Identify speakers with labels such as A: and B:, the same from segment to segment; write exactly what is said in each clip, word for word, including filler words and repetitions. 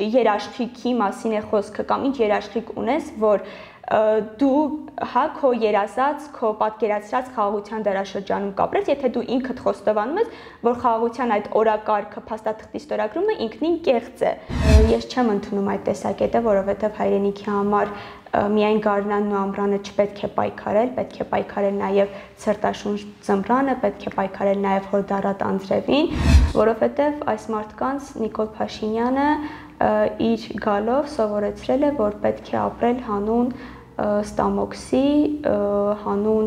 A: երաշխիքի մասին է խոսքը կամ ինչ երաշխիք ունես, որ դու հա քո երազած, քո պատկերացրած խաղաղության դարաշրջանում կապրես, եթե դու ինքդ խոստովանում ես, որ խաղաղության այդ օրակարգը, փաստաթղթի ստորագրումը ինքնին կեղծ է։ Ես չեմ ընդունում այդ տեսակետը, որովհետև հայրենիքի համար միայն գարնանն ու ամռանը չպետք է պայքարել, պետք է պայքարել նաև ցրտաշունչ ձմռանը, պետք է պայքարել նաև հորդառատ անձրևին, որովհետև այս մարդկանց Նիկոլ Փաշինյանը իր գալով սովորեցրել է, որ պետք է ապրել հանուն ստամոքսի, հանուն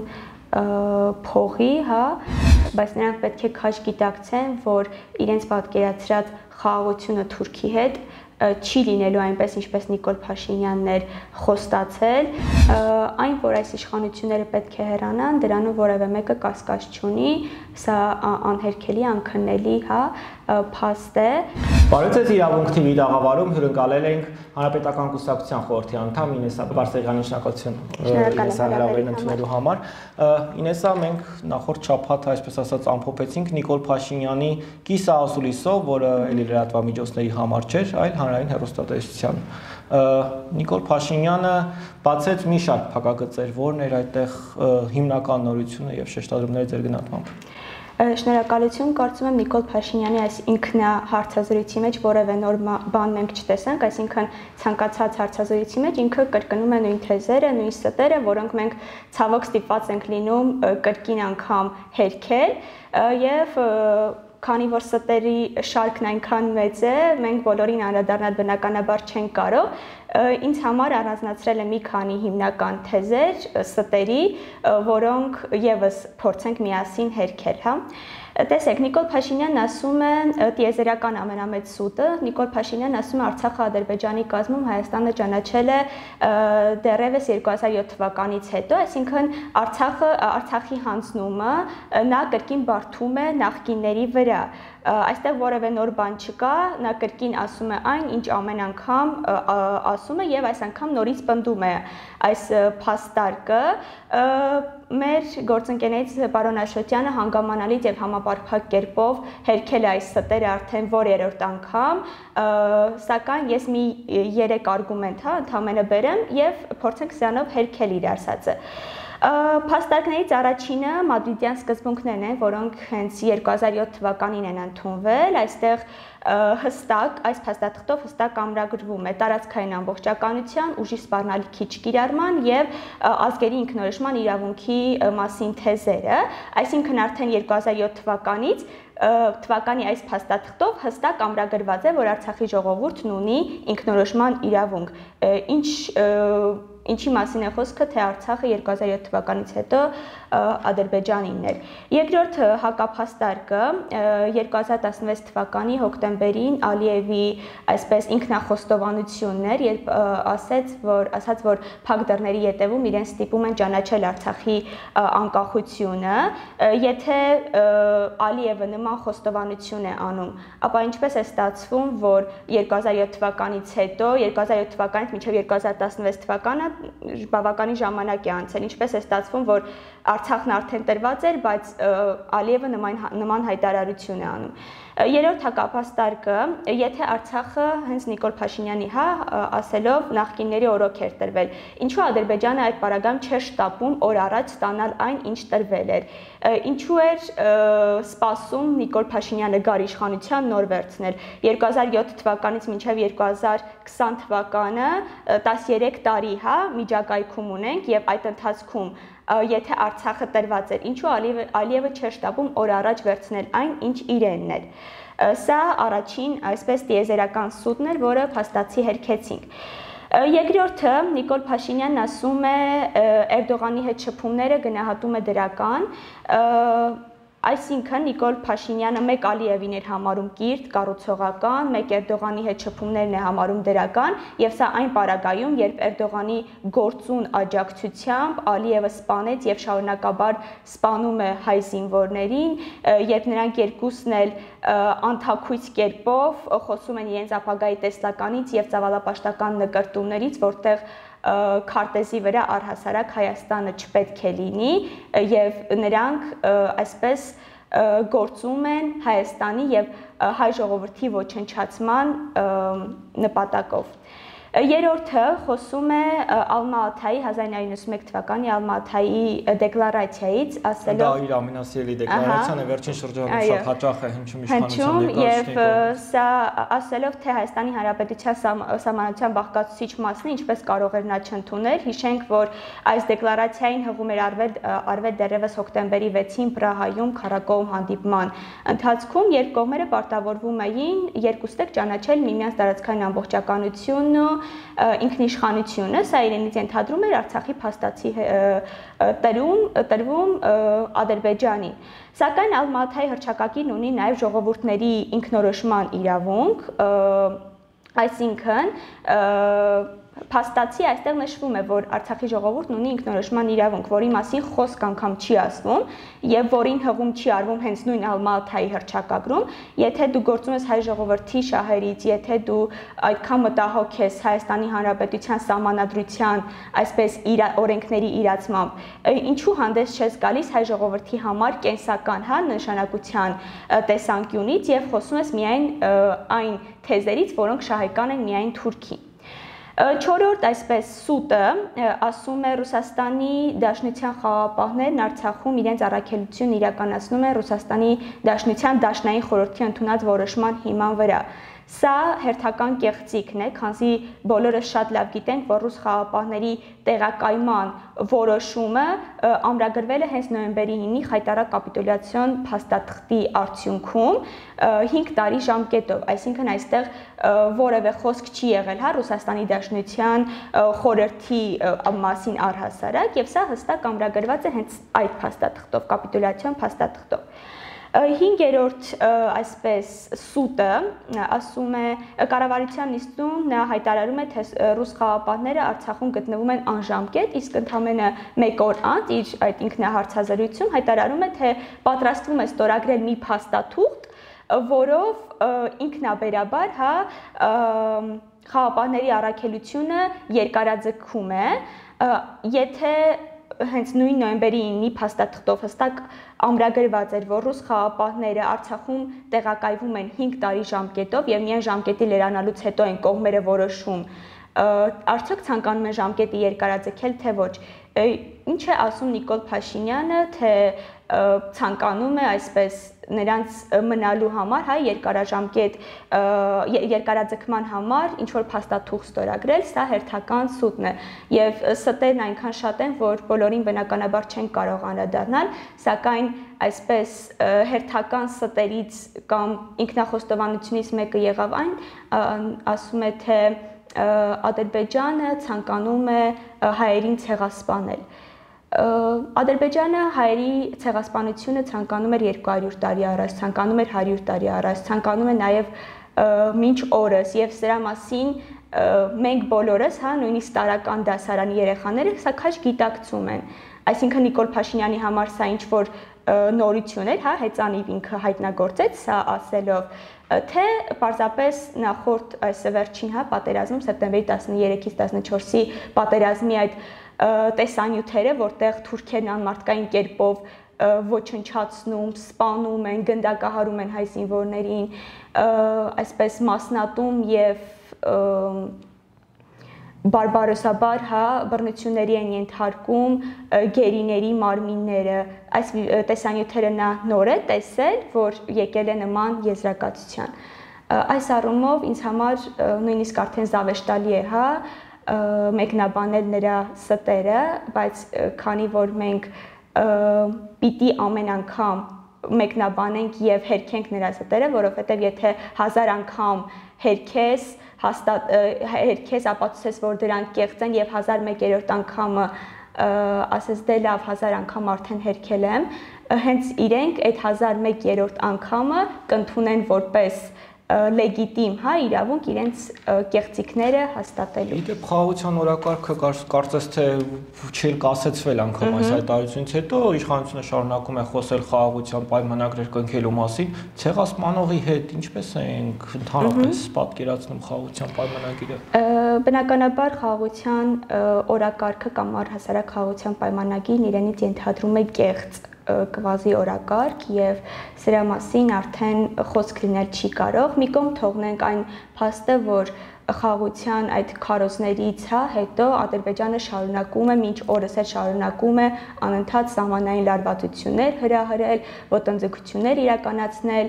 A: փողի, հա, բայց նրանք պետք է քաջ գիտակցեն, որ իրենց պատկերացրած խաղաղությունը Թուրքի հետ չի լինելու այնպես, ինչպես Նիկոլ Փաշինյանն էր խոստացել, այն, որ այս իշխանությունները պետք է հեռանան, դրանով որևէ մեկը կասկած չունի, սա անհերքելի, անքննելի, հա, փաստ է։
B: Բարև ձեզ, Իրավունք թի վի դաղավարում հյուրընկալել ենք Հանրապետական կուսակցության խորհրդի անդամ Ինեսա Բարսեղյանի, շնորհակալություն Ինեսա հրավերին ընդունելու համար։ Ինեսա, մենք նախորդ շաբաթ, այսպես ասած, ամփոփեցինք Նիկոլ Փաշինյանի կիսաասուլիսով, որը էլի լրատվամիջոցների համար չէր, այլ հանրային հեռուստատեսության։ Նիկոլ Փաշինյանը բացեց մի շարք փակագծեր, որն էր այդտեղ հիմնական նորությունը եւ շեշտադրումները ձեր գնահատմամբ։
A: Շնորհակալություն, կարծում եմ Նիկոլ Փաշինյանի այս ինքնահարցազրույցի մեջ որևէ նոր բան մենք չտեսանք, այսինքն ցանկացած հարցազրույցի մեջ ինքը կրկնում է նույն թեզերը, նույն ստերը, որոնք մենք ցավոք ստիպված ենք լինում կրկին անգամ հերքել եւ քանի որ ստերի շարքն այնքան մեծ է, մենք բոլորին անդրադառնալ բնականաբար չենք կարող, ինձ համար առանձնացրել է մի քանի հիմնական թեզեր ստերի, որոնք եւս փորձենք միասին հերքել, հա։ Տեսեք, Նիկոլ Փաշինյանն ասում է տիեզերական ամենամեծ սուտը, Նիկոլ Փաշինյանն ասում է Արցախը Ադրբեջանի կազմում Հայաստանը ճանաչել է դեռևս երկու հազար յոթ թվականից հետո, այսինքն Արցախը Արցախի հանձնումը նա կրկին բարդում է նախկինների վրա։ Այստեղ որևէ նոր բան չկա, նա կրկին ասում է այն, ինչ ամեն անգամ ասում է եւ այս անգամ նորից պնդում է այս փաստարկը։ Մեր գործընկերներից պարոն Աշոտյանը հանգամանալից եւ համապարփակ կերպով հերքել է այս ստերը արդեն որերորդ անգամ, սակայն ես մի երեք արգումենտ, հա, ընդհանրապես բերեմ եւ փորձենք սրանով հերքել իր ասածը։ Փաստարկներից առաջինը մադրիդյան սկզբունքներն են, որոնք հենց երկու հազար յոթ թվականին են ընդունվել, այստեղ հստակ, այս փաստաթղթով հստակ ամրագրվում է տարածքային ամբողջականության, ուժի սպառնալիքի չկիրառման եւ ազգերի ինքնորոշման իրավունքի մասին թեզերը, այսինքն արդեն երկու հազար յոթ թվականից թվականի այս փաստաթղթով հստակ ամրագրված է, որ Արցախի ժողովուրդն ունի ինքնորոշման իրավունք, ինչ ինչի մասին է խոսքը, թե Արցախը երկու հազար յոթ թվականից հետո Ադրբեջանինն էր։ Երկրորդ հակափաստարկը երկու հազար տասնվեց թվականի հոկտեմբերին Ալիևի այսպես ինքնախոստովանությունն էր, երբ ասաց, որ ասաց, որ փակ դռների ետևում իրեն ստիպում են ճանաչել Արցախի անկախությունը, եթե Ալիևը նման խոստովանություն է անում, ապա ինչպես է ստացվում, որ երկու հազար յոթ թվականից հետո, երկու հազար յոթ թվականից մինչև երկու հազար տասնվեց թվականը բավականին ժամանակ է անցել, ինչպես է ստացվում, որ Արցախն արդեն տրված էր, բայց Ալիևը նման, նման հայտարարություն է անում։ Երրորդ հակափաստարկը, եթե Արցախը հենց Նիկոլ Փաշինյանի, հա, ասելով նախկինների օրոք էր տրվել, ինչու Ադրբեջանը այդ պարագայում չէր շտապում օր առաջ ստանալ այն, ինչ տրվել էր, ինչու էր սպասում Նիկոլ Փաշինյանը գար իշխանության նոր վերցնել, երկու հազար յոթ թվականից մինչև երկու հազար քսան թվականը տասներեք տարի, հա, միջակայքում ունենք եւ այդ ընթացքում եթե Արցախը տրված էր, ինչու Ալիևը չէր շտապում օր առաջ վերցնել այն, ինչ իրենն էր։ Սա առաջին, այսպես տիեզերական սուտն էր, որը փաստացի հերքեցինք։ Երկրորդը Նիկոլ Փաշինյանն ասում է Էրդողանի հետ շփումները գնահատում է դրական, այսինքն Նիկոլ Փաշինյանը մեկ Ալիևին էր համարում կիրթ, կառուցողական, մեկ Էրդողանի հետ շփումներն է համարում դրական, եւ սա այն պարագայում, երբ Էրդողանի գործուն աջակցությամբ Ալիևը սպանեց եւ շարունակաբար սպանում է հայ զինվորներին, երբ նրանք երկուսն էլ անթաքույց կերպով խոսում են իրենց ապագայի տեսլականից եւ ծավալապաշտական նկրտումներից, որտեղ քարտեզի վրա առհասարակ Հայաստանը չպետք է լինի եւ նրանք այսպես գործում են Հայաստանի եւ հայ ժողովրդի ոչնչացման նպատակով։ Երրորդը խոսում է Ալմա-Աթայի հազար նույնսուն ութ թվականի Ալմա-Աթայի դեկլարացիայից, ասելով
B: դա իր ամենասիրելի դեկլարացիան է, վերջին շրջանում շատ հաճախ է հնչում իշխանության
A: ներկայացուցիչների եւ սա ասելով թե Հայաստանի Հանրապետության սահմանադրության բաղկացուցիչ մասն է, ինչպես կարող էր նա չընդունել, հիշենք, որ այս դեկլարացիային հղում էր արվել արվել դեռևս հոկտեմբերի վեցին Պրահայում քառակողմ հանդիպման ընթացքում, երբ կողմերը պարտավորվում էին երկուստեք ճանաչել միմյանց տարածքային ամբողջականությունը, ինքնիշխանությունը, սա իրենից ենթադրում էր Արցախի փաստացի տրում տրվում Ադրբեջանին։ Սակայն Ալմա-Աթայի հռչակագիրն ունի նաև ժողովուրդների ինքնորոշման իրավունք, այսինքն փաստացի այստեղ նշվում է, որ Արցախի ժողովուրդն ունի ինքնորոշման իրավունք, որի մասին խոսք անգամ չի ասվում եւ որին հղում չի արվում հենց նույն Ալմա-Աթայի հռչակագրում, եթե դու գործում ես հայ ժողովրդի շահերից, եթե դու այդքան մտահոգ ես Հայաստանի Հանրապետության սահմանադրության, այսպես օրենքների իրացմամբ, ինչու հանդես չես գալիս հայ ժողովրդի համար կենսական, հա, նշանակության տեսանկյունից եւ խոսում ես միայն այն թեզերից, որոնք շահեկան են միայն Թուրքին։ Չորրորդ այսպես սուտը ասում է Ռուսաստանի Դաշնության խաղաղապահներն Արցախում իրենց առաքելությունն իրականացնում են Ռուսաստանի Դաշնության Դաշնային խորհրդի ընդունած որոշման հիման վրա։ Սա հերթական կեղծիքն է, քանզի բոլորս շատ լավ գիտենք, որ ռուս խաղաղապահների տեղակայման որոշումը ամրագրվել է հենց նոյեմբերի ինը խայտարակ կապիտուլյացիոն փաստաթղթի արդյունքում հինգ տարի ժամկետով, այսինքն այստեղ որևէ խոսք չի եղել, հա, Ռուսաստանի Դաշնության խորհրդի մասին առհասարակ, եւ սա հստակ ամրագրված է հենց այդ փաստաթղթով, կապիտուլյացիոն փաստաթղթով։ Հինգերորդ այսպես սուտը ասում է կառավարության նիստում նա հայտարարում է, թե ռուս խաղաղապահները Արցախում գտնվում են անժամկետ, իսկ ընդամենը մեկ օր անց իր այդ ինքնահարցազրույցում հայտարարում է, թե պատրաստվում է ստորագրել մի փաստաթուղթ, որով ինքնաբերաբար, հա, խաղաղապահների առաքելությունը երկարաձգում է, եթե հենց նույն նոյեմբերի ինը փաստաթղթով հստակ ամրագրված էր, որ ռուս խաղաղապահները Արցախում տեղակայվում են հինգ տարի ժամկետով եւ միայն ժամկետի լրանալուց հետո են կողմերը որոշում, արդյոք ցանկանում են ժամկետը երկարաձգել, թե ոչ։ Ինչ է ասում Նիկոլ Փաշինյանը, թե ցանկանում է այսպես նրանց մնալու համար, հա, երկարաժամկետ երկարաձգման համար ինչ որ փաստաթուղթ ստորագրել, սա հերթական սուտն է եւ ստերն այնքան շատ են, որ բոլորին բնականաբար չեն կարող անդրադառնալ, սակայն այսպես հերթական ստերից կամ ինքնախոստովանությունից մեկը եղավ այն, ասում է, թե Ադրբեջանը ցանկանում է հայերին ցեղասպանել։ Ադրբեջանը հայերի ցեղասպանությունը ցանկանում էր երկու հարյուր տարի առաջ, ցանկանում էր հարյուր տարի առաջ, ցանկանում է նաև մինչ օրս եւ սրա մասին մենք բոլորս, հա, նույնիսկ տարական դասարանի երեխաները սա քաջ գիտակցում են։ Այսինքն Նիկոլ Փաշինյանի համար սա ինչ որ նորություն էր, հա, հեծանիվ ինքը հայտնագործեց սա ասելով, թե պարզապես նախորդ այս վերջին, հա, պատերազմում սեպտեմբերի տասներեքից տասնչորսի պատերազմի այդ տեսանյութերը, որտեղ թուրքերն անմարդկային կերպով ոչնչացնում, սպանում են, գնդակահարում են հայ զինվորներին, այսպես մասնատում եւ բարբարոսաբար, հա, բռնությունների են ենթարկում գերիների մարմինները, այս տեսանյութերը նա նոր է տեսել, որ եկել է նման եզրակացության։ Այս առումով ինձ համար նույնիսկ արդեն զավեշտալի է, հա, մեկնաբանել նրա ստերը, բայց քանի որ մենք պիտի ամեն անգամ մեկնաբանենք եւ հերքենք նրա ստերը, որովհետեւ եթե հազար անգամ հերքես, հաստատ հերքես ապացուցես, որ դրանք կեղծ են եւ հազար մեկերորդ անգամը ասես դե լավ հազար անգամ արդեն հերքել եմ, հենց իրենք այդ հազար մեկերորդ անգամը կընդունեն որպես լեգիտիմ, հա, իրավունք իրենց կեղծիքները հաստատելու։
B: Իդեպ խաղաղության օրակարգը կարծես թե չէր կասեցվել անգամ այս հայտարարությունից հետո իշխանությունը շարունակում է խոսել խաղաղության պայմանագրեր կնքելու մասին, ցեղասպանողի հետ ինչպես ենք ընդհանրապես պատկերացնում խաղաղության պայմանագիրը։
A: Բնականաբար խաղաղության օրակարգը կամ առհասարակ խաղաղության պայմանագիրն իրենից ենթադրում է կեղծ կվազի օրակարգ եւ սրա մասին արդեն խոսք լինել չի կարող։ Մի կողմ թողնենք այն փաստը, որ խաղաղության այդ քարոզներից հա հետո Ադրբեջանը շարունակում է մինչ օրս էլ շարունակում է անընդհատ սահմանային լարվածություններ հրահրել, ոտնձգություններ իրականացնել,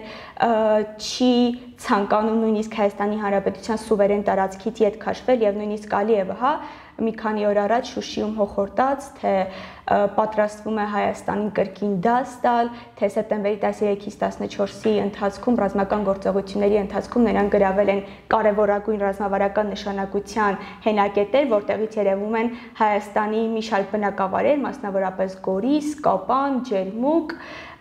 A: չի ցանկանում նույնիսկ Հայաստանի Հանրապետության սուվերեն տարածքից ետ քաշվել եւ նույնիսկ Ալիևը հա մի քանի օր առաջ Շուշիում հոխորտաց, թե պատրաստվում է Հայաստանին կրկին դաս տալ, թե սեպտեմբերի տասներեքից տասնչորսի ընթացքում ռազմական գործողությունների ընթացքում նրան գրավել են կարևորագույն ռազմավարական նշանակության հենակետեր, որտեղից երևում են Հայաստանի մի շարք բնակավայրեր, մասնավորապես Գորիս, Կապան, Ջերմուկ,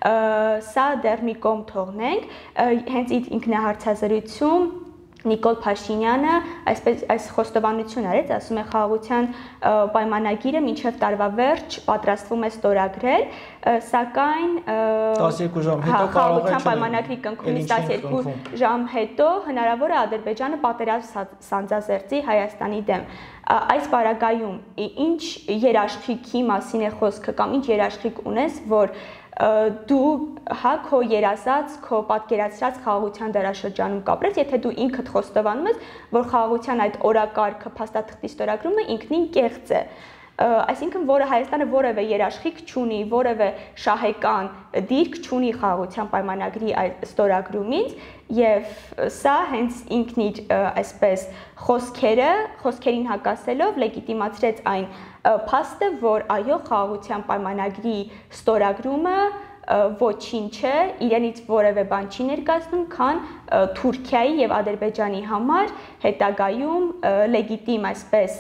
A: սա դեռ մի կողմ թողնենք, հենց ինքնահարցազրույցում Նիկոլ Փաշինյանը այսպես այս խոստովանություն արեց, ասում է խաղաղության պայմանագիրը մինչև տարվա վերջ պատրաստվում է ստորագրել, սակայն
B: տասներկու ժամ հետո կարող է
A: պայմանագրի կնքումից տասներկու ժամ հետո հնարավոր է Ադրբեջանը պատերազմ սանձազերծի Հայաստանի դեմ։ Այս պարագայում ինչ երաշխիքի մասին է խոսքը կամ ինչ երաշխիք ունես, որ դու հա քո երազած, քո պատկերացրած խաղաղության դարաշրջանում կապրես, եթե դու ինքդ խոստովանում ես, որ խաղաղության այդ օրակարգը փաստաթղթի ստորագրումը ինքնին կեղծ է, այսինքն որը Հայաստանը որևէ երաշխիք չունի, որևէ շահեկան դիրք չունի խաղաղության պայմանագրի այդ ստորագրումից եւ սա հենց ինքն իր այսպես խոսքերը, խոսքերին հակասելով լեգիտիմացրեց այն փաստը, որ այո խաղաղության պայմանագրի ստորագրումը ոչինչ է, իրենից որևէ բան չի ներկայացնում, քան Թուրքիայի եւ Ադրբեջանի համար հետագայում լեգիտիմ այսպես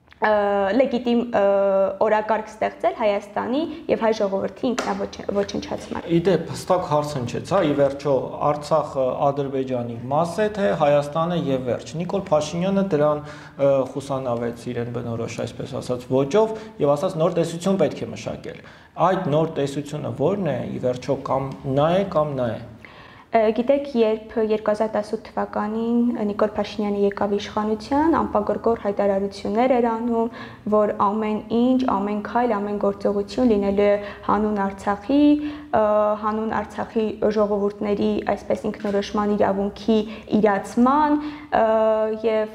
A: լեգիտիմ օրակարգ ստեղծել Հայաստանի եւ հայ ժողովրդի ինքնաոչնչացման։
B: Իդեպ հստակ հարց հնչեց, հա, ի վերջո Արցախը Ադրբեջանի մաս է, թե Հայաստանը եւ վերջ։ Նիկոլ Փաշինյանը դրան խուսանավեց իրեն բնորոշ, այսպես ասած, ոճով եւ ասաց նոր տեսություն պետք է մշակել։ Այդ նոր տեսությունը ո՞րն է, ի վերջո կամ նա է կամ նա է։
A: Գիտեք, երբ երկու հազար տասութ թվականին Նիկոլ Փաշինյանը եկավ իշխանության, անպագորգոր հայտարարություններ էր անում, որ ամեն ինչ, ամեն քայլ, ամեն գործողություն լինելու է հանուն Արցախի, հանուն Արցախի ժողովուրդների այսպես ինքնորոշման իրավունքի իրացման եւ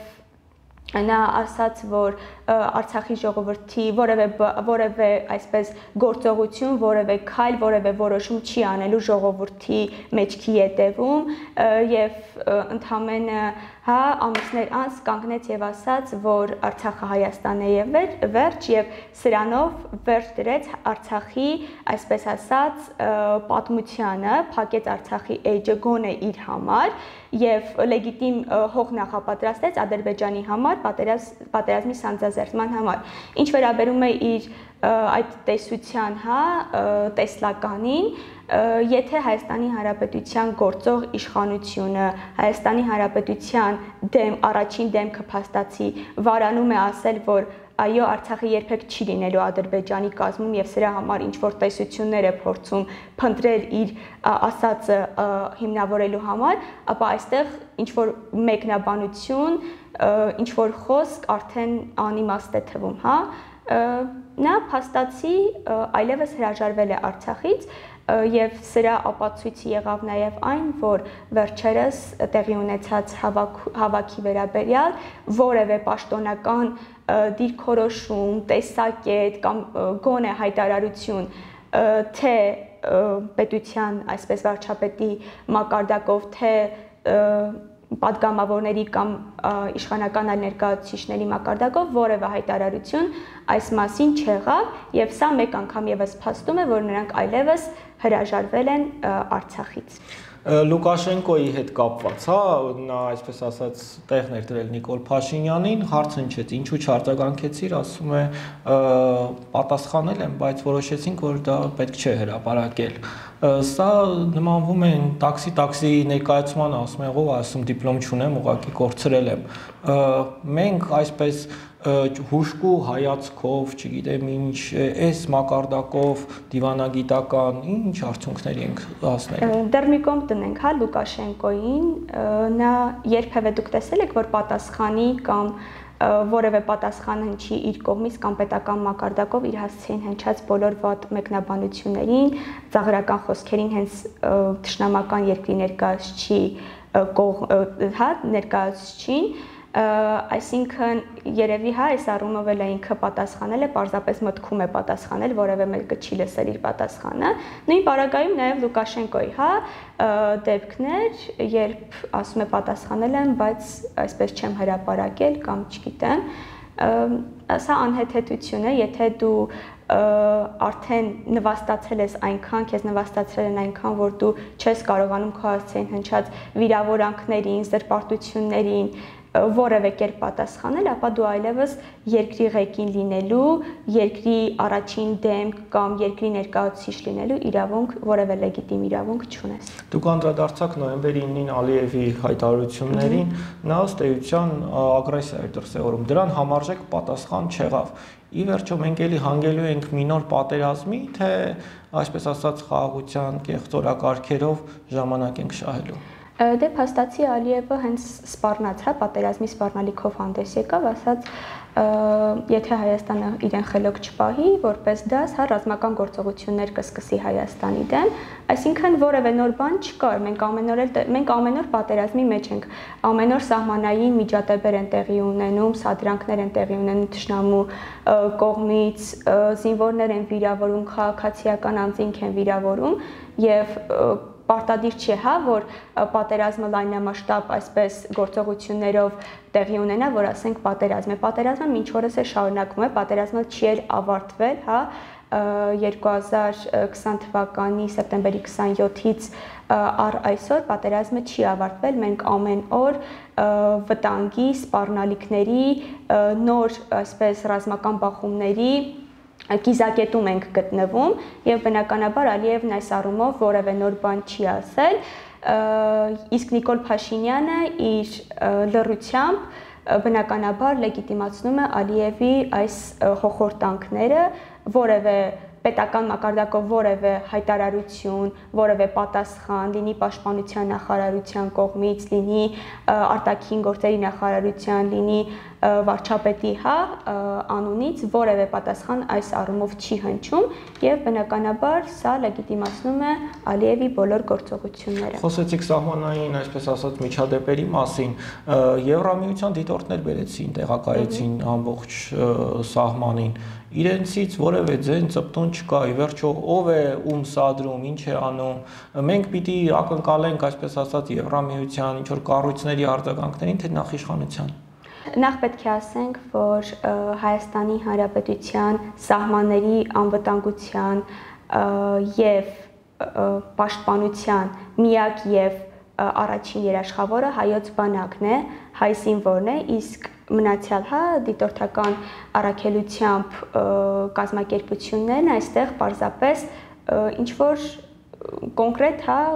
A: նա ասաց, որ Արցախի ժողովրդի որևէ որևէ այսպես գործողություն, որևէ քայլ, որևէ որոշում չի անելու ժողովրդի մեջքի ետևում եւ ընդհանրապես հա ամիսներ անց կանգնեց եւ ասաց, որ Արցախը Հայաստանն է եւ վերջ եւ սրանով վերջ դրեց Արցախի, այսպես ասած, պատմությանը, փակեց Արցախի էջը գոնե իր համար եւ լեգիտիմ հող նախապատրաստեց Ադրբեջանի համար պատերազմի սանձազերծման համար։ Ինչ վերաբերում է իր այդ տեսության, հա, տեսլականին, եթե Հայաստանի Հանրապետության գործող իշխանությունը Հայաստանի Հանրապետության դեմ առաջին դեմքը փաստացի վարանում է ասել, որ այո Արցախը երբեք չի լինելու Ադրբեջանի կազմում եւ սրա համար ինչ որ տեսություններ է փորձում փնտրել իր ասածը հիմնավորելու համար, ապա այստեղ ինչ որ մեկնաբանություն, ինչ որ խոսք արդեն անիմաստ է թվում, հա, նա փաստացի այլևս հրաժարվել է Արցախից եւ սրա ապացույցը եղավ նաեւ այն, որ վերջերս տեղի ունեցած հավաքի վերաբերյալ որևէ պաշտոնական դիրքորոշում, տեսակետ կամ գոնե հայտարարություն, թե պետության այսպես վարչապետի մակարդակով, թե պատգամավորների կամ իշխանական այլ ներկայացուցիչների մակարդակով որևէ հայտարարություն այս մասին չեղավ եւ սա մեկ անգամ եւս փաստում է, որ նրանք այլևս հրաժարվել են Արցախից։
B: Լուկաշենկոյի հետ կապված, հա, նա այսպես ասած տեղներ դրել Նիկոլ Փաշինյանին, հարց հնչեց, ինչու չարձագանքեցիր, ասում է պատասխանել եմ, բայց որոշեցինք, որ դա պետք չէ հրապարակել։ Սա նմանվում է տաքսի-տաքսի ներկայացմանը, ասում եմ, ով ասում դիպլոմ չունեմ, ուղղակի կորցրել եմ։ Մենք այսպես հուշկու հայացքով, չգիտեմ ինչ, այս մակարդակով դիվանագիտական ինչ արդյունքների ենք հասնել։
A: Դեռ մի կողմ տնենք, հա, Լուկաշենկոյին, նա երբևէ դուք տեսել եք, որ պատասխանի կամ որևէ պատասխան հնչի իր կողմից կամ պետական մակարդակով իր հասցեին հնչած բոլոր վատ մեկնաբանություններին, ծաղրական խոսքերին հենց թշնամական երկրի ներկայացուցչի հա ներկայացուցչին, այսինքն երևի հա այս առումով էլ ինքը պատասխանել է, պարզապես մտքում է պատասխանել, որևէ մեկը չի լսել իր պատասխանը։ Նույն պարագայում նաև Լուկաշենկոյի հա դեպքներ, երբ ասում է պատասխանել եմ, բայց այսպես չեմ հրապարակել կամ չգիտեմ, սա անհեթեթություն է, եթե դու արդեն նվաստացել ես այնքան, քեզ նվաստացրել են այնքան, որ դու չես կարողանում քո հասցեին հնչած վիրավորանքներին, զրպարտություններին որևէ կերպ պատասխանել, ապա դու այլևս երկրի ղեկին լինելու, երկրի առաջին դեմք կամ երկրի ներկայացուցիչ լինելու իրավունք, որևէ լեգիտիմ իրավունք չունես։
B: Դուք անդրադարձաք նոյեմբերի ինին Ալիևի հայտարարություններին, նա ըստ էության ագրեսիա էր դրսևորում, դրան համարժեք պատասխան չեղավ։ Ի վերջո մենք էլի հանգելու ենք մի նոր պատերազմի, թե այսպես ասած խաղաղության կեղծորակարգերով ժամանակ ենք շահելու։
A: Դե փաստացի Ալիևը հենց սպառնաց, հա, պատերազմի սպառնալիքով հանդես եկավ, ասաց, եթե Հայաստանը իրեն խելոք չպահի, որպես դաս, հա, ռազմական գործողություններ կսկսի Հայաստանի դեմ, այսինքն որևէ նոր բան չկար, մենք ամեն օր մենք ամեն օր պատերազմի մեջ ենք, ամեն օր սահմանային միջադեպեր են տեղի ունենում, սադրանքներ են տեղի ունենում թշնամու կողմից, զինվորներ են վիրավորում, քաղաքացիական անձինք են վիրավորում եւ պարտադիր չի, հա, որ պատերազմը լայնամասշտաբ այսպես գործողություններով տեղի ունենա, որ ասենք պատերազմ է, պատերազմը մինչ օրս է շարունակվում է, պատերազմը չի էլ ավարտվել, հա, երկու հազար քսան թվականի սեպտեմբերի քսանյոթից առ այսօր պատերազմը չի ավարտվել, մենք ամեն օր վտանգի, սպառնալիքների, նոր այսպես ռազմական բախումների կիզակետում ենք գտնվում եւ բնականաբար Ալիևն այս առումով որևէ նոր բան չի ասել, իսկ Նիկոլ Փաշինյանը իր լռությամբ բնականաբար լեգիտիմացնում է Ալիևի այս հոխորտանքները, որևէ պետական մակարդակով որևէ հայտարարություն, որևէ պատասխան, լինի պաշտպանության նախարարության կողմից, լինի արտաքին գործերի նախարարության, լինի վարչապետի հա անունից որևէ պատասխան այս առումով չի հնչում եւ բնականաբար սա լեգիտիմացնում է Ալիևի բոլոր գործողությունները։
B: Խոսեցիք սահմանային, այսպես ասած, միջադեպերի մասին, Եվրամիության դիտորդներ բերեցին, տեղակայեցին ամբողջ սահմանին, իրենցից որևէ ձեն ծպտուն չկա, ի վերջո ով է ում սադրում, ինչ է անում, մենք պիտի ակնկալենք, այսպես ասած, Եվրամիության ինչ որ կառույցների արձագանքներին, թե նախ իշխանության։
A: Նախ պետք է ասենք, որ Հայաստանի Հանրապետության սահմանների անվտանգության եւ պաշտպանության միակ եւ առաջին երաշխավորը հայոց բանակն է, հայ զինվորն է, իսկ մնացյալ հա դիտորդական առաքելությամբ կազմակերպություններն այստեղ պարզապես ինչ որ կոնկրետ հա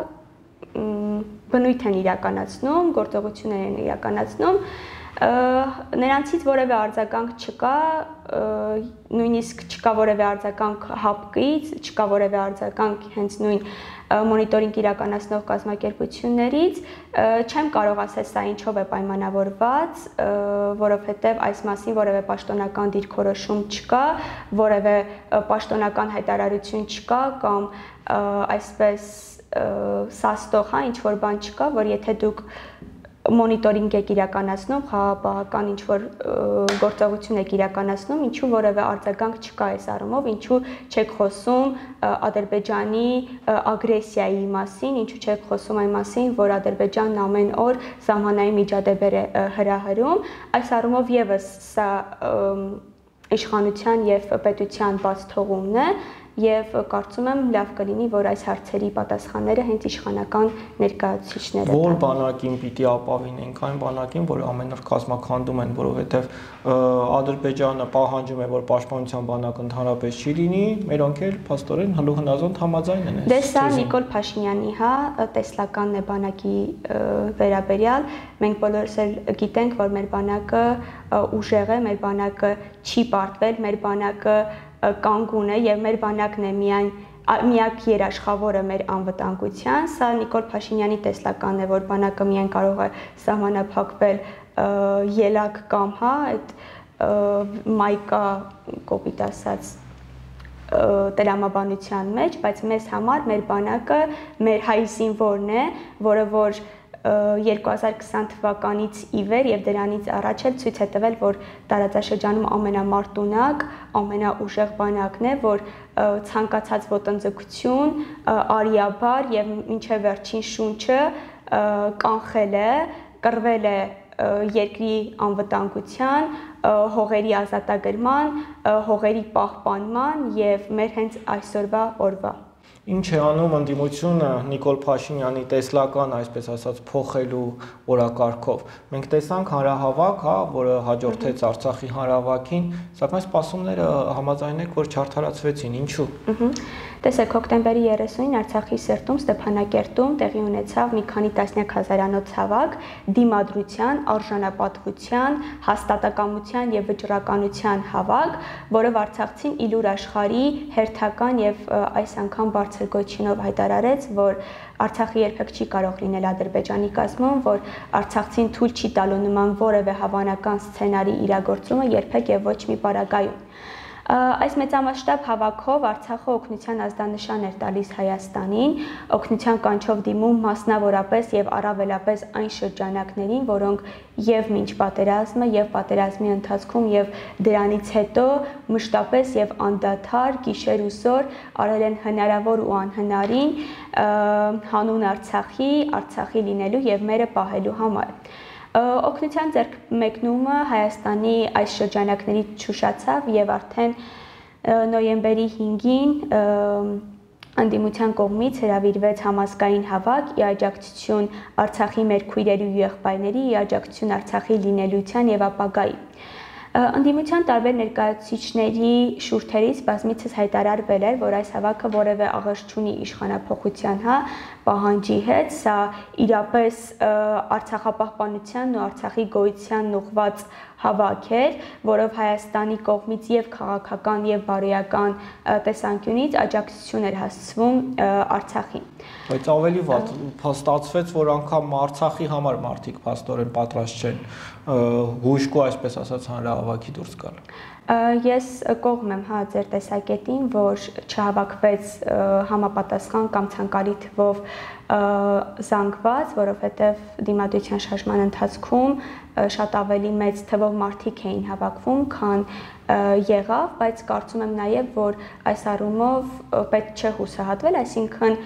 A: բնույթ են իրականացնում, գործողություններ են իրականացնում, նրանցից որևէ արձագանք չկա, նույնիսկ չկա որևէ արձագանք հապկից, չկա որևէ արձագանք հենց նույն մոնիտորինգ իրականացնող կազմակերպություններից, չեմ կարող ասել սա ինչով է պայմանավորված, որովհետև այս մասին որևէ պաշտոնական դիրքորոշում չկա, որևէ պաշտոնական հայտարարություն չկա կամ այսպես սաստող, հա, ինչ որ բան չկա, որ եթե դուք մոնիտորինգ եք իրականացնում, խաղաղապահական ինչ որ գործողություն եք իրականացնում, ինչու որևէ արձագանք չկա այս առումով, ինչու չեք խոսում Ադրբեջանի ագրեսիայի մասին, ինչու չեք խոսում այն մասին, որ Ադրբեջանն ամեն օր սահմանային միջադեպեր է հրահրում, այս առումով եւս սա իշխանության եւ պետության բաց թողումն է Եվ կարծում եմ լավ կլինի, որ այս հարցերի պատասխանները հենց իշխանական ներկայացուցիչները տան։
B: Որ բանակին պիտի ապավինենք այն բանակին, որ ամեն օր կազմաքանդում են, որովհետև Ադրբեջանը պահանջում է, որ պաշտպանության բանակը ընդհանրապես չի լինի, մերոնք էլ փաստորեն հլուհնազոնդ համաձայն են։
A: Դե սա Նիկոլ Փաշինյանի, հա, տեսլականն է բանակի վերաբերյալ։ Մենք բոլորս էլ գիտենք, որ մեր բանակը ուժեղ է, մեր բանակը չի պարտվել, մեր բանակը կանգուն է եւ մեր բանակն է միայն միակ երաշխավորը մեր անվտանգության, սա Նիկոլ Փաշինյանի տեսլականն է, որ բանակը միայն կարող է սահմանափակվել ելակ կամ հա այդ մայկա կոպիտ ասած տրամաբանության մեջ, բայց մեզ համար մեր բանակը մեր հայ զինվորն է, որը որ երկու հազար քսան թվականից ի վեր եւ դրանից առաջ էլ ցույց է տվել, որ տարածաշրջանում ամենամարտունակ, ամենաուժեղ բանակն է, որ ցանկացած ոտնձգություն, արիաբար եւ մինչեւ վերջին շունչը կանխել է, կռվել է երկրի անվտանգության, հողերի ազատագրման, հողերի պահպանման եւ մեր հենց այսօրվա օրվա։
B: Ինչ է անում ընդդիմությունը Նիկոլ Փաշինյանի տեսլական, այսպես ասած, փոխելու օրակարգով։ Մենք տեսանք հանրահավաք, հա, որը հաջորդեց Արցախի հանրահավաքին, սակայն սպասումները համաձայն եք, որ չարդարացվեցին, ինչու։
A: Տեսեք, հոկտեմբերի երեսունին Արցախի սրտում Ստեփանակերտում տեղի ունեցավ մի քանի տասնյակ հազարանոց հավաք դիմադրության, արժանապատվության, հաստատակամության եւ վճռականության հավաք, որով արցախցին իլուր աշխարհի հերթական եւ այս անգամ բարձր գոչինով հայտարարեց, որ Արցախը երբեք չի կարող լինել Ադրբեջանի կազմում, որ Արցախցին թույլ չի տալու նման որևէ հավանական սցենարի իրագործումը երբեք եւ ոչ մի պարագայում։ Այս մեծամասշտաբ հավաքով Արցախը օգնության ազդանշան էր տալիս Հայաստանին, օգնության կանչով դիմում մասնավորապես եւ առավելապես այն շրջանակներին, որոնք եւ մինչ պատերազմը եւ պատերազմի ընթացքում եւ դրանից հետո մշտապես եւ անդադար գիշեր ու զօր արել են հնարավոր ու անհնարին հանուն Արցախի, Արցախի լինելու եւ մերը պահելու համար։ Օգնության ձեռքմեկնումը Հայաստանի այս շրջանակներից չուշացավ եւ արդեն նոյեմբերի հինգին ընդդիմության կողմից հրավիրվեց համազգային հավաք՝ ի աջակցություն Արցախի մեր քույրերի ու եղբայրների, ի աջակցություն Արցախի լինելիության եւ ապագայի։ Ընդդիմության տարբեր ներկայացուցիչների շուրթերից բազմիցս հայտարարվել էր, որ այս հավաքը որևէ աղերս չունի իշխանափոխության, հա, պահանջի հետ, սա իրապես Արցախապահպանությանն ու Արցախի գոյությանն ուղղված հավաք էր, որով Հայաստանի կողմից եւ քաղաքական եւ բարոյական տեսանկյունից աջակցություն էր հասցվում Արցախին։
B: Բայց ավելի վատ ստացվեց, որ անգամ Արցախի համար մարդիկ փաստորեն պատրաստ չեն հուշկու, այսպես ասած, հանրահավաքի դուրս գալ։
A: Ես կողմ եմ հա ձեր տեսակետին, որ չհավաքվեց համապատասխան կամ ցանկալի թվով զանգված, որովհետև դիմադրության շարժման ընթացքում շատ ավելի մեծ թվով մարդիկ էին հավաքվում, քան եղավ, բայց կարծում եմ նաև, որ այս առումով պետք չէ հուսահատվել, այսինքն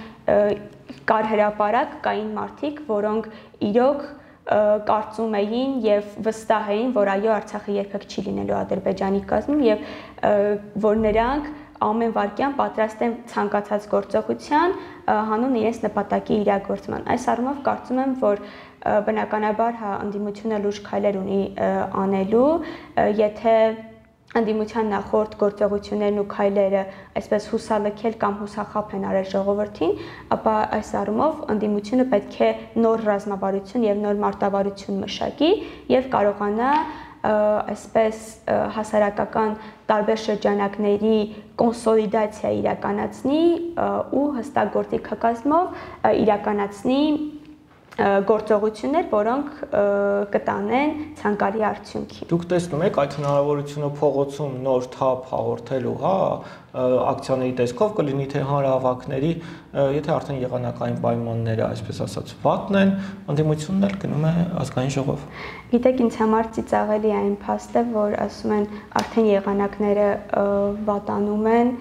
A: կար հրապարակ, կային մարդիկ, որոնք իրոք կարծում էին եւ վստահ էին, որ այո, Արցախը երբեք չի լինելու Ադրբեջանի կազմում եւ որ նրանք ամեն վարքյան պատրաստ են ցանկացած գործողության հանուն իրենց նպատակի իրագործման։ Այս առումով կարծում եմ, որ բնականաբար հա ընդդիմությունը լուրջ քայլեր ունի անելու, եթե ընդդիմության նախորդ գործողություններն ու քայլերը այսպես հուսալքել կամ հուսախապ են արել ժողովրդին, ապա այս առումով ընդդիմությունը պետք է նոր ռազմավարություն եւ նոր մարտավարություն մշակի եւ կարողանա այսպես հասարակական տարբեր շրջանակների կոնսոլիդացիա իրականացնի ու հստակ գործիքակազմով իրականացնի գործողություններ, որոնք կտանեն ցանկալի արդյունքի։
B: Դուք տեսնում եք այդ հնարավորությունը փողոցում նոր թափ հաղորդելու, հա, ակցիաների տեսքով կլինի թե հանրահավաքների, եթե արդեն եղանակային պայմանները, այսպես ասած, վատն են, ընդդիմությունն էլ գնում է ազգային ժողով։
A: Գիտեք, ինձ համար ծիծաղելի այն փաստը, որ ասում են արդեն եղանակները վատանում են,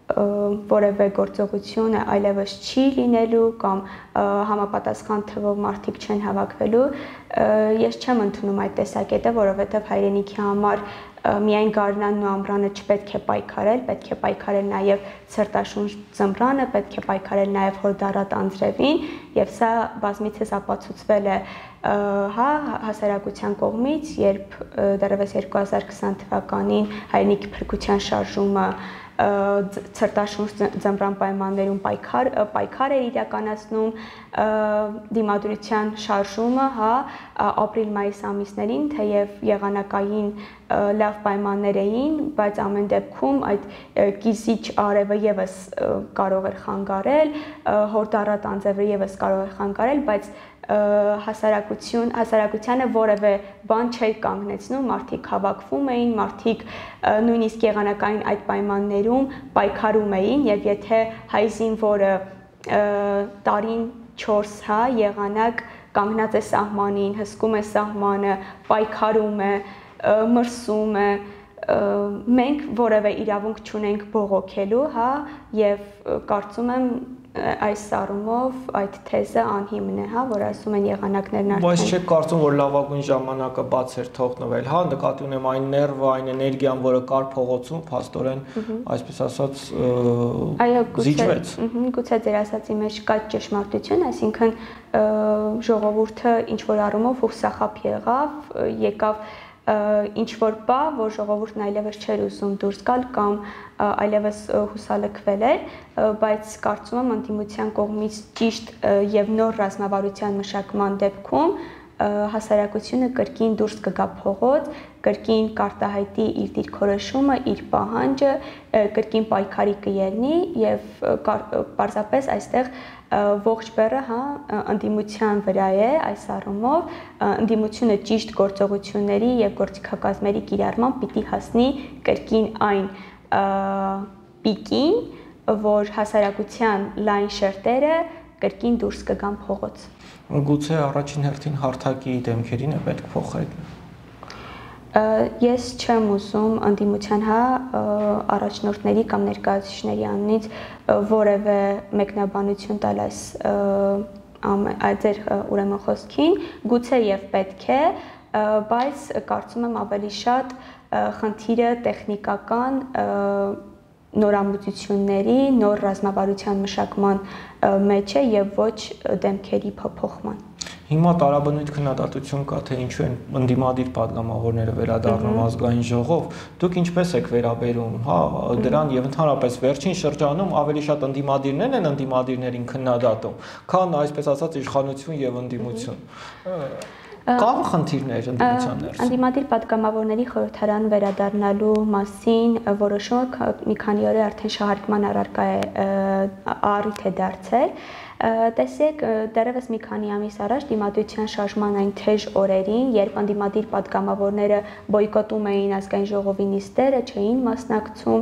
A: որևէ գործողությունը այլևս չի լինելու կամ համապատասխան թվով մարդիկ չեն հավաքվելու, ես չեմ ընդունում այդ տեսակետը, որովհետև հայրենիքի համար միայն գարնանն ու ամռանը չպետք է պայքարել, պետք է պայքարել նաև ցրտաշունչ ձմռանը, պետք է պայքարել նաև հորդառատ անձրևին, եւ սա բազմիցս ապացուցվել է հա հասարակության կողմից, երբ դեռևս երկու հազար քսան թվականին հայրենիքի փրկության շարժումը ցրտաշունչ ձմռան պայմաններում պայքար պայքար էր իրականացնում դիմադրության շարժումը, հա, ապրիլ-մայիս ամիսներին, թեև եղանակային լավ պայմաններ էին, բայց ամեն դեպքում այդ կիսիչ արևը եւս կարող էր խանգարել, հորդառատ անձրևը եւս կարող էր խանգարել, բայց հասարակություն, հասարակությանը որևէ բան չէր կանգնեցնում, մարդիկ հավաքվում էին, մարդիկ նույնիսկ եղանակային այդ պայմաններում պայքարում էին եւ եթե հայ զինվորը տարին չորս հա եղանակ կանգնած է սահմանին, հսկում է սահմանը, պայքարում է, մրսում է, մենք որևէ իրավունք չունենք բողոքելու, հա, եւ կարծում եմ այս առումով այդ թեզը անհիմն է, հա, որ ասում են եղանակներն արդեն։
B: Բայց չեք կարծում, որ լավագույն ժամանակը բաց էր թողնվել, հա, նկատի ունեմ այն ներվը, այն էներգիան, որը կար փողոցում, փաստորեն, այսպես ասած, զիջվեց։
A: Գուցե ձեր ասածի մեջ կա ճշմարտություն, այսինքն ժողովուրդը ինչ որ առումով հուսախաբ եղավ, եկավ ինչ որ բա, որ ժողովուրդն այլևս չէր ուզում դուրս գալ կամ այլևս հուսալքվել էր, բայց կարծում եմ ընդդիմության կողմից ճիշտ եւ նոր ռազմավարության մշակման դեպքում հասարակությունը կրկին դուրս կգա փողոց, կրկին կարտահայտի իր դիրքորոշումը, իր պահանջը, կրկին պայքարի կելնի եւ պարզապես այստեղ ողջ բեռը, հա, ընդդիմության վրա է այս առումով, ընդդիմությունը ճիշտ գործողությունների եւ գործիքակազմերի կիրառմամբ պիտի հասնի կրկին այն պիկին, որ հասարակության լայն շերտերը կրկին դուրս կգան փողոց։
B: Գուցե առաջին հերթին հարթակի դեմքերին է պետք փոխել։
A: Ես չեմ ուզում ընդդիմության, հա, առաջնորդների կամ ներկայացուցիչների անունից որևէ մեկնաբանություն տալ այս ձեր ուրեմն խոսքին, գուցե եւ պետք է, բայց կարծում եմ ավելի շատ խնդիրը տեխնիկական նորամուծությունների, նոր ռազմավարության մշակման մեջ է եւ ոչ դեմքերի փոփոխման։
B: Հիմա տարաբնույթ քննադատություն կա, թե ինչու են ընդդիմադիր падգամավորները վերադառնում ազգային ժողով, դուք ինչպես եք վերաբերում, հա, դրան եւ ընդհանրապես վերջին շրջանում ավելի շատ ընդդիմադիրներն են ընդդիմադիրներին քննադատում, քան այսպես ասած իշխանություն եւ ընդդիմություն։ Կա խնդիրներ ընդդիմության ներսում։
A: Ընդդիմադիր падգամավորների խորհրդարան վերադառնալու մասին որոշումը մի քանի օր է արդեն շահարկման առարկա է առիթ է դարձել։ Տեսեք, դեռևս մի քանի ամիս առաջ դիմադրության շարժման այն թեժ օրերին, երբ ընդդիմադիր падգամավորները բոյկոտում էին ազգային ժողովի նիստերը, չէին մասնակցում,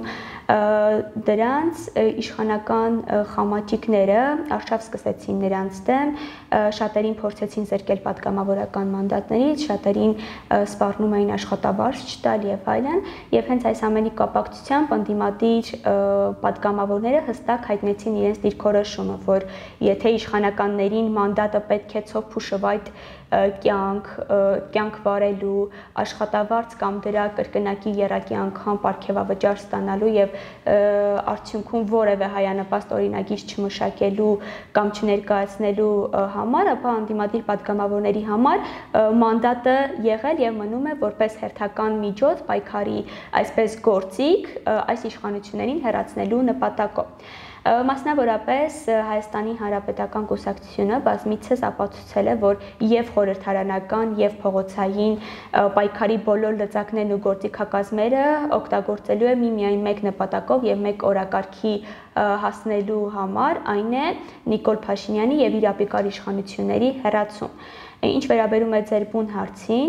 A: դրանց իշխանական խամաճիկները արշավ սկսեցին նրանց դեմ, շատերին փորձեցին զրկել падգամավորական մանդատներից, շատերին սպառնում էին աշխատավարձ չտալ եւ այլն, եւ հենց այս ամենի կապակցությամբ ընդդիմադիր падգամավորները հստակ հայտնեցին իրենց դիրքորոշումը, որ եթե իշխանականներին մանդատը պետք է ցոփ ու շվայտ կյանք, կյանք վարելու, աշխատավարձ կամ դրա կրկնակի եռակի անգամ պարգևավճար ստանալու եւ արդյունքում որևէ հայանպաստ օրինագիծ չմշակելու կամ չներկայացնելու համար, ապա ընդդիմադիր падգամավորների համար մանդատը եղել եւ մնում է որպես հերթական միջոց պայքարի այսպես գործիք այս իշխանություններին հեռացնելու նպատակով։ Մասնավորապես Հայաստանի Հանրապետական Կուսակցությունը բազմիցս ապացուցել է, որ եւ խորհրդարանական եւ փողոցային պայքարի բոլոր լծակներն ու գործիքակազմերը օգտագործելու է միմիայն մեկ նպատակով եւ մեկ օրակարգի հասնելու համար, այն է Նիկոլ Փաշինյանի եւ իր ապիկար իշխանությունների հեռացում։ Ինչ վերաբերում է ձեր բուն հարցին,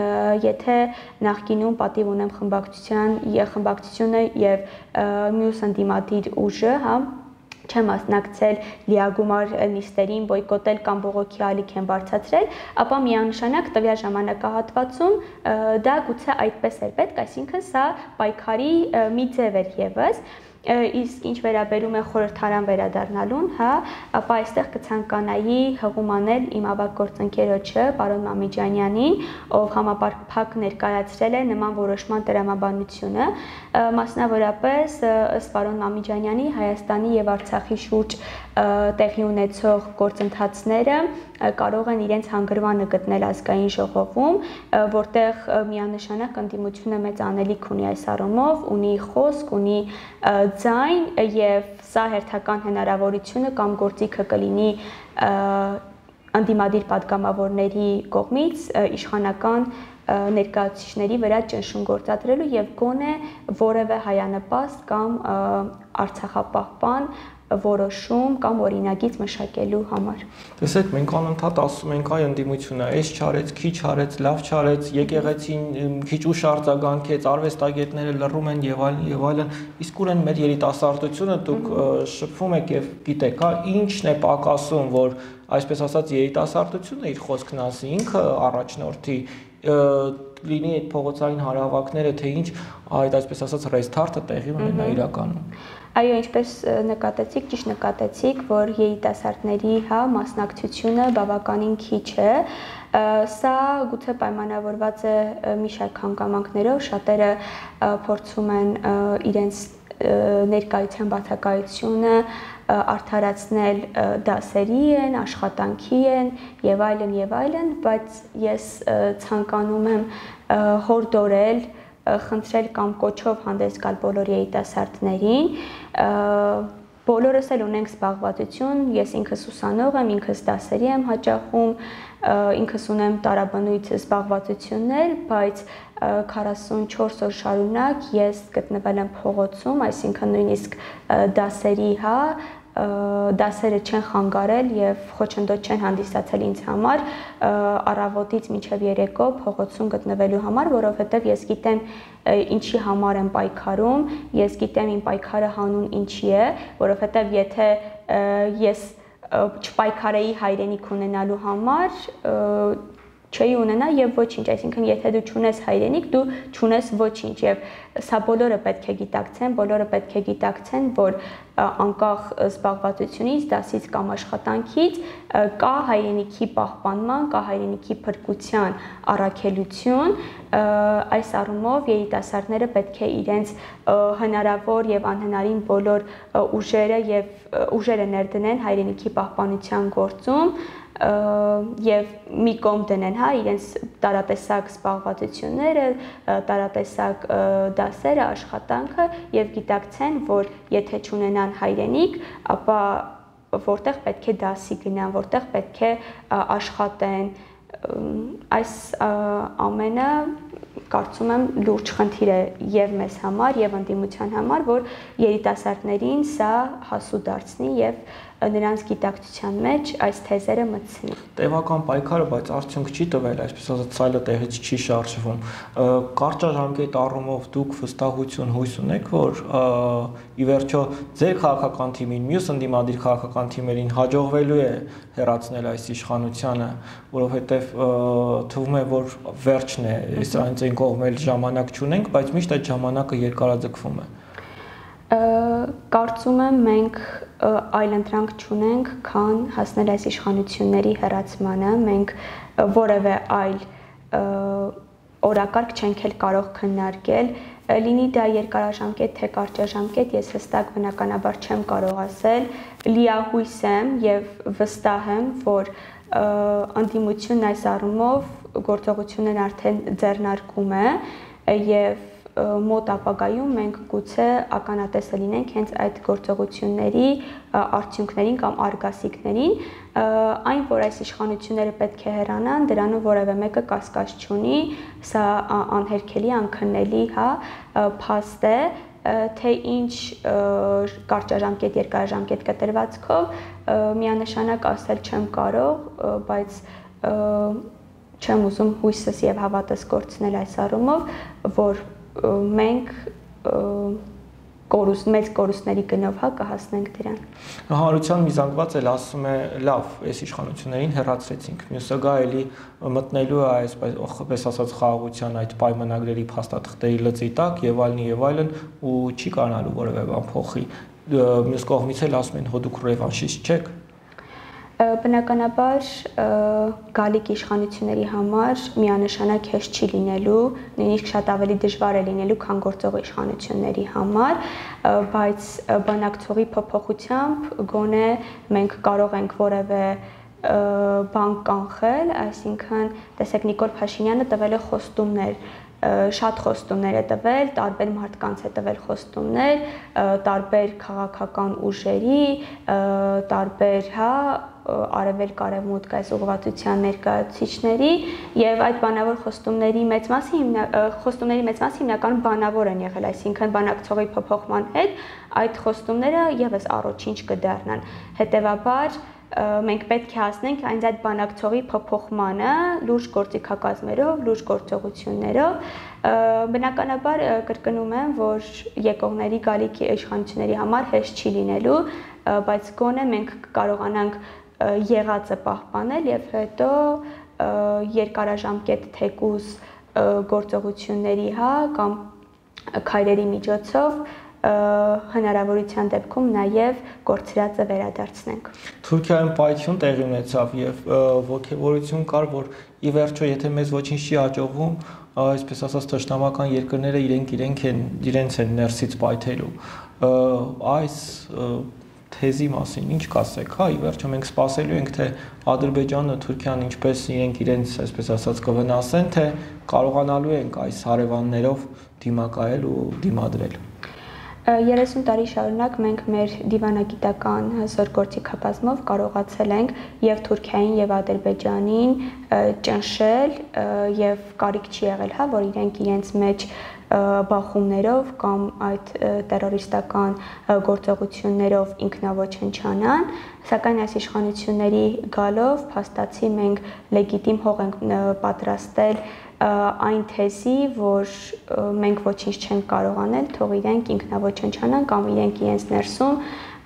A: եթե նախկինում պատիվ ունեմ խմբակցության եւ խմբակցությունը եւ մյուս ընդդիմադիր ուժը, հա, չեմ մասնակցել լիագումար նիստերին, բոյկոտել կամ բողոքի ալիք են բարձրացրել, ապա միանշանակ տվյալ ժամանակահատվածում դա գուցե այդպես էր պետք, այսինքն սա պայքարի մի ձև էր եւս։ Իսկ ինչ վերաբերում է խորհրդարան վերադառնալուն, հա, ապա այստեղ կցանկանայի հղում անել իմ ավագ գործընկերոջը, պարոն Մամիջանյանին, ով համապարփակ ներկայացրել է նման որոշման տրամաբանությունը, մասնավորապես ըստ պարոն Մամիջանյանի Հայաստանի եւ Արցախի շուրջ տեղի ունեցող գործընթացները կարող են իրենց հանգրվանը գտնել ազգային ժողովում, որտեղ միանշանակ ընդդիմությունը մեծ անելիք ունի այս առումով, ունի խոսք, ունի ձայն եւ սա հերթական հնարավորությունը կամ գործիքը կլինի ընդդիմադիր падգամավորների կողմից իշխանական ներկայացուցիչների վրա ճնշում գործադրելու եւ գոնե որևէ հայանպաստ կամ արցախապահպան որոշում կամ օրինագիծ մշակելու համար։
B: Տեսեք, մենք անընդհատ ասում ենք, այ ընդդիմությունը էս չարեց, քիչ արեց, լավ չարեց, եկեղեցին քիչ ուշ արձագանքեց, արվեստագետները լռում են եւ այլն եւ այլն, իսկ ուրեն մեր երիտասարդությունը դուք շփվում եք եւ գիտեք, հա, ինչն է պակասում, որ այսպես ասած երիտասարդությունը իր խոսքն ասի, ինքը առաջնորդի լինի այդ փողոցային հարավակները, թե ինչ այդ այսպես ասած ռեստարտը տեղի ունենա իրականում։
A: Այո, ինչպես նկատեցիք, ճիշտ նկատեցիք, որ երիտասարդների, հա, մասնակցությունը բավականին քիչ է։ Սա գուցե պայմանավորված է մի շարք հանգամանքներով, շատերը փորձում են իրենց ներկայության բացակայությունը արդարացնել դասերի են, աշխատանքի են եւ այլն եւ այլն, բայց ես ցանկանում եմ հորդորել, խնդրել կամ կոչով հանդես գալ բոլոր երիտասարդներին, բոլորս էլ ունենք զբաղվածություն, ես ինքս ուսանող եմ, ինքս դասերի եմ հաճախում, ինքս ունեմ տարաբնույթ զբաղվածություններ, բայց քառասունչորս օր շարունակ ես գտնվել եմ փողոցում, այսինքն նույնիսկ դասերի, հա, դասերը չեն խանգարել եւ խոչընդոտ չեն հանդիսացել ինձ համար առավոտից մինչեւ երեկո փողոցում գտնվելու համար, որովհետեւ ես գիտեմ ինչի համար եմ պայքարում, ես գիտեմ իմ պայքարը հանուն ինչի է, որովհետեւ եթե ես չպայքարեի հայրենիք ունենալու համար, չէի ունենա եւ ոչինչ, այսինքն եթե դու չունես հայրենիք, դու չունես ոչինչ եւ սա բոլորը պետք է գիտակցեն, բոլորը պետք է գիտակցեն, որ անկախ զբաղվածությունից, դասից կամ աշխատանքից կա հայրենիքի պահպանման, կա հայրենիքի փրկության առաքելություն, այս առումով երիտասարդները պետք է իրենց հնարավոր եւ անհնարին բոլոր ուժերը եւ ուժերը ներդնեն հայրենիքի պահպանության գործում եւ մի կողմ դնեն, հա, իրենց տարատեսակ զբաղվածությունները, տարատեսակ դասերը, աշխատանքը եւ գիտակցեն, որ եթե չունենան հայրենիք, ապա որտեղ պետք է դասի գնան, որտեղ պետք է աշխատեն, այս ամենը կարծում եմ լուրջ խնդիր է եւ մեզ համար եւ ընդդիմության համար, որ երիտասարդներին սա հասու դարձնի եւ նրանց գիտակցության մեջ այս թեզերը մտցնի։
B: Տևական պայքարը, բայց արդյունք չի տվել, այսպես ասած, ցայլը տեղից չի շարժվում։ Կարճաժամկետ առումով դուք վստահություն հույս ունեք, որ ի վերջո ձեր քաղաքական թիմին, մյուս ընդդիմադիր քաղաքական թիմերին հաջողվելու է հեռացնել այս իշխանությանը, որովհետև թվում է, որ վերջն է, սրանից այն կողմել ժամանակ չունենք, բայց միշտ այդ ժամանակը երկարաձգվում է։
A: Կարծում եմ մենք այլ ընտրանք չունենք, քան հասնել այս իշխանությունների հեռացմանը, մենք որևէ այլ օրակարգ չենք էլ կարող քննարկել, լինի դա երկարաժամկետ թե կարճաժամկետ, ես հստակ բնականաբար չեմ կարող ասել, լիահույս եմ եւ վստահ եմ, որ ընդդիմությունն այս առումով գործողությունն արդեն ձեռնարկում է եւ մոտ ապագայում մենք գուցե ականատեսը լինենք հենց այդ գործողությունների արդյունքներին կամ արգասիքներին, այն որ այս իշխանությունները պետք է հեռանան, դրանով որևէ մեկը կասկած չունի, սա անհերքելի, անքննելի, հա, փաստ է, թե ինչ կարճաժամկետ, երկարաժամկետ կտրվածքով միանշանակ ասել չեմ կարող, բայց չեմ ուզում հույսս եւ հավատս կորցնել այս առումով, որ մենք կորուստ, մեծ կորուստների գնով հա կհասնենք դրան։
B: Հանրության մի զանգված էլ ասում է, լավ, այս իշխանություններին հեռացրեցինք, մյուսը գա էլի մտնելու է այսպես ասած խաղաղության այդ պայմանագրերի փաստաթղթերի լծի տակ եւ այլն եւ այլն ու չի կարողանալու որևէ բան փոխի։ Մյուս կողմից էլ ասում են, հո դուք ռևանշիստ չեք։
A: Բնականաբար գալիք իշխանությունների համար միանշանակ հեշտ չի լինելու, նույնիսկ շատ ավելի դժվար է լինելու, քան գործող իշխանությունների համար, բայց բանակցողի փոփոխությամբ գոնե մենք կարող ենք որևէ բան կանխել, այսինքն տեսեք Նիկոլ Փաշինյանը տվել է խոստումներ շատ խոստումներ է տվել, տարբեր մարդկանց է տվել խոստումներ, տարբեր քաղաքական ուժերի, տարբեր, հա, արևելք արևմուտք այս ուղղվածության ներկայացուցիչների եւ այդ բանավոր խոստումների մեծ մասը խոստումների մեծ մասը հիմնականում բանավոր են եղել, այսինքն բանակցողի փոփոխման հետ այդ խոստումները եւս առոչինչ կդառնան։ Հետեւաբար մենք պետք է հասնենք այնց այդ բանակցողի փոփոխմանը լուրջ գործիքակազմերով, լուրջ գործողություններով։ Բնականաբար կրկնում եմ, որ եկողների գալիքի իշխանությունների համար հեշտ չի լինելու, բայց գոնե մենք կարողանանք եղածը պահպանել եւ հետո երկարաժամկետ թեկուզ գործողությունների, հա, կամ քայլերի միջոցով հնարավորության դեպքում նաև գործրածը վերադարձնենք։
B: Թուրքիայում պայթյուն տեղի ունեցավ եւ ողջավորություն կար, որ ի վերջո եթե մեզ ոչինչ չի հաջողվում, այսպես ասած թշնամական երկրները իրենք իրենք են իրենց են ներսից պայթելու։ Այս թեզի մասին ինչ կասեք, հա, ի վերջո մենք սպասելու ենք, թե Ադրբեջանը, Թուրքիան ինչպես իրենք իրենց, այսպես ասած, կվնասեն, թե կարողանալու ենք այս հարևաններով դիմակայել ու դիմադրել։
A: երեսուն տարի շարունակ մենք մեր դիվանագիտական հզոր գործիքակազմով կարողացել ենք եւ Թուրքիային եւ Ադրբեջանին ճնշել եւ կարիք չի եղել, հա, որ իրենք իրենց մեջ բախումներով կամ այդ տերորիստական գործողություններով ինքնաոչնչանան, սակայն այս իշխանությունների գալով փաստացի մենք լեգիտիմ հող ենք պատրաստել այն թեզի, որ մենք ոչինչ չենք կարող անել, թող իրենք ինքնաոչնչանան կամ իրենք իրենց ներսում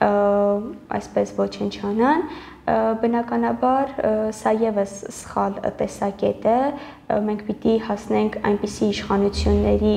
A: այսպես ոչնչանան։ Բնականաբար սա եւս սխալ տեսակետ է, մենք պիտի հասնենք այնպիսի իշխանությունների,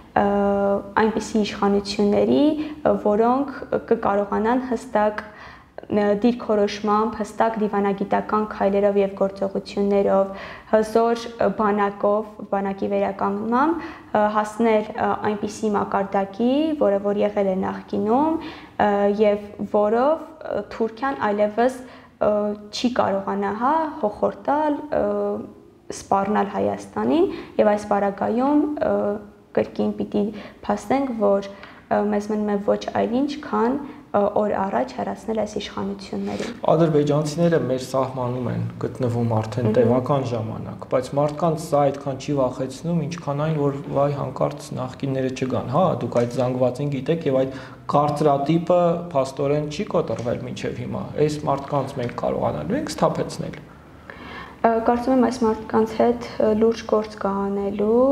A: այնպիսի իշխանությունների, որոնք կկարողանան հստակ դիրքորոշմամբ, հստակ դիվանագիտական քայլերով եւ գործողություններով, հզոր բանակով, բանակի վերականգնմամբ հասնել այնպիսի մակարդակի, որը որ եղել է նախկինում եւ որով Թուրքիան այլևս չի կարողանա, հա, հոխորտալ, սպառնալ Հայաստանին եւ այս պարագայում կրկին պիտի փաստենք, որ մեզ մնում է ոչ այլ ինչ, քան օր առաջ հեռացնել այս իշխանություններին։
B: Ադրբեջանցիները մեր սահմանում են գտնվում արդեն տևական ժամանակ, բայց մարդկանց սա այդքան չի վախեցնում, ինչքան այն, որ վայ հանկարծ նախկինները չգան, հա, դուք այդ զանգվածին գիտեք եւ այդ կարծրատիպը փաստորեն չի կոտրվել մինչեւ հիմա։ Այս մարդկանց մենք կարողանալու ենք սթափեցնել։
A: Կարծում եմ այս մարդկանց հետ լուրջ գործ կա անելու։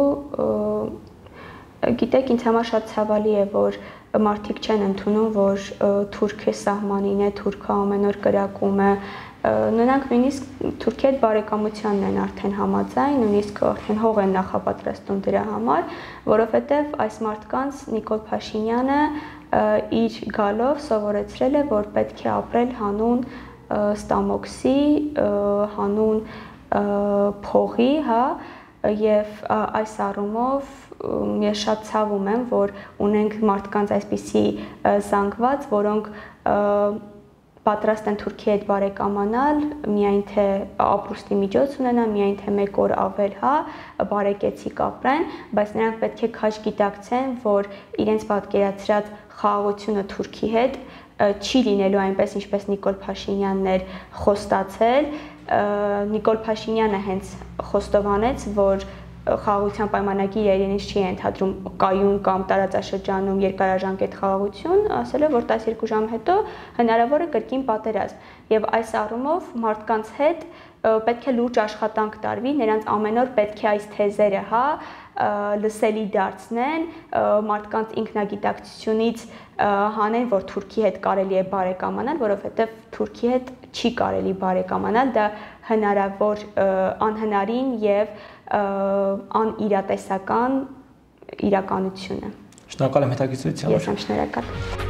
A: Գիտեք, ինձ համար շատ ցավալի է, որ մարդիկ չեն ընդունում, որ Թուրքիա սահմանին է, Թուրքիա ամեն օր կրակում է, նրանք նույնիսկ Թուրքիայի հետ բարեկամությանն են արդեն համաձայն, նույնիսկ արդեն հող են նախապատրաստում դրա համար, որովհետև այս մարդկանց Նիկոլ Փաշինյանը իր գալով սովորեցրել է, որ պետք է ապրել հանուն ստամոքսի, հանուն փողի, հա, եւ այս առումով ես շատ ցավում եմ, որ ունենք մարդկանց այսպիսի զանգված, որոնք պատրաստ են Թուրքիայի հետ բարեկամանալ, միայն թե ապրուստի միջոց ունենան, միայն թե մեկ օր ավել, հա, բարեկեցիկ ապրեն, բայց նրանք պետք է քաջ գիտակցեն, որ իրենց պատկերացրած խաղաղությունը Թուրքի հետ չի լինելու այնպես, ինչպես Նիկոլ Փաշինյանն էր խոստացել։ Նիկոլ Փաշինյանը հենց խոստովանեց, որ խաղաղության պայմանագիրը իրենից չի ենթադրում կայուն կամ տարածաշրջանում երկարաժամկետ խաղաղություն, ասել է, որ տասներկու ժամ հետո հնարավոր է կրկին պատերազմ։ Եվ այս առումով մարդկանց հետ պետք է լուրջ աշխատանք տարվի, նրանց ամեն օր պետք է այս թեզերը, հա, լսելի դարձնեն, մարդկանց ինքնագիտակցությունից հանեն, որ Թուրքի հետ կարելի է բարեկամանալ, որովհետև Թուրքի հետ չի կարելի բարեկամանալ, դա հնարավոր անհնարին եւ անիրատեսական իրականություն է։
B: Շնորհակալ եմ հետաքրքրության։
A: Ես եմ շնորհակալ։